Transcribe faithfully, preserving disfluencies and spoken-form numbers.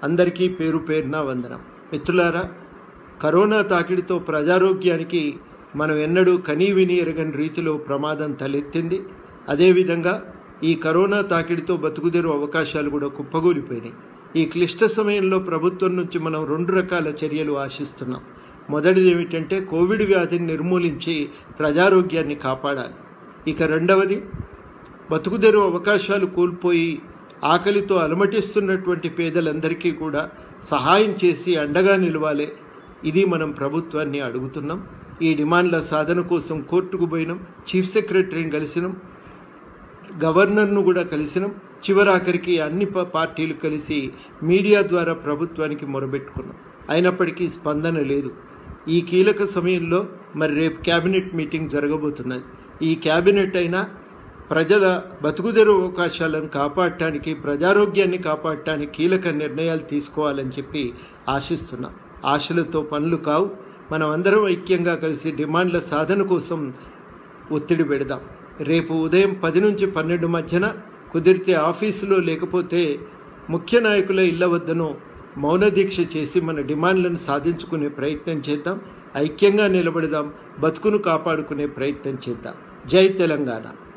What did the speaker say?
అందరికీ పేరు పేరున వందనం. మిత్రులారా, కరోనా తాకిడితో ప్రజారోగ్యానికి మనం ఎన్నడూ కనీ విని ఎరగని రీతిలో ప్రమాదం తలెత్తింది. అదేవిధంగా ఈ కరోనా తాకిడితో బతుకుదెరు అవకాశాలు కూడా కుప్పగూలిపోయినాయి. ఈ క్లిష్ట సమయంలో ప్రభుత్వం నుంచి మనం రెండు రకాల చర్యలు ఆశిస్తున్నాం. మొదటిది ఏమిటంటే కోవిడ్ వ్యాధిని నిర్మూలించి ప్రజారోగ్యాన్ని కాపాడాలి. ఇక రెండవది, బతుకుదెరు అవకాశాలు కోల్పోయి ఆకలితో అలమటిస్తున్నటువంటి పేదలందరికీ కూడా సహాయం చేసి అండగా నిలవాలి. ఇది మనం ప్రభుత్వాన్ని అడుగుతున్నాం. ఈ డిమాండ్ల సాధన కోసం కోర్టుకు పోయినాం, చీఫ్ సెక్రటరీని కలిసినాం, గవర్నర్ను కూడా కలిసినాం. చివరాఖరికి అన్ని పార్టీలు కలిసి మీడియా ద్వారా ప్రభుత్వానికి మొరబెట్టుకున్నాం. అయినప్పటికీ స్పందన లేదు. ఈ కీలక సమయంలో మరి రేపు క్యాబినెట్ మీటింగ్ జరగబోతున్నది. ఈ క్యాబినెట్ అయినా ప్రజల బతుకుదెరు అవకాశాలను కాపాడటానికి, ప్రజారోగ్యాన్ని కాపాడటానికి కీలక నిర్ణయాలు తీసుకోవాలని చెప్పి ఆశిస్తున్నాం. ఆశలతో పనులు కావు. మనం అందరం ఐక్యంగా కలిసి డిమాండ్ల సాధన కోసం ఒత్తిడి పెడదాం. రేపు ఉదయం పది నుంచి పన్నెండు మధ్యన కుదిరితే ఆఫీసులో లేకపోతే ముఖ్య నాయకుల ఇళ్ల వద్దను మౌన దీక్ష చేసి మన డిమాండ్లను సాధించుకునే ప్రయత్నం చేద్దాం. ఐక్యంగా నిలబడదాం. బతుకును కాపాడుకునే ప్రయత్నం చేద్దాం. జై తెలంగాణ.